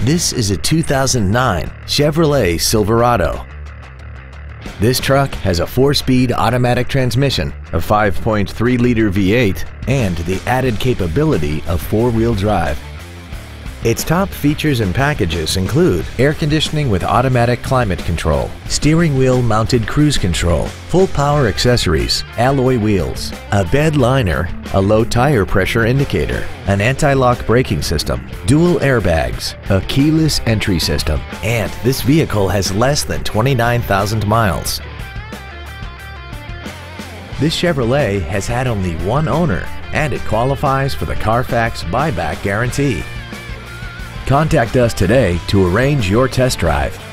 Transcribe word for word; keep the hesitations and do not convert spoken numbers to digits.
This is a two thousand nine Chevrolet Silverado. This truck has a four-speed automatic transmission, a five point three liter V eight, and the added capability of four-wheel drive. Its top features and packages include air conditioning with automatic climate control, steering wheel mounted cruise control, full power accessories, alloy wheels, a bed liner, a low tire pressure indicator, an anti-lock braking system, dual airbags, a keyless entry system, and this vehicle has less than twenty-nine thousand miles. This Chevrolet has had only one owner and it qualifies for the Carfax buyback guarantee. Contact us today to arrange your test drive.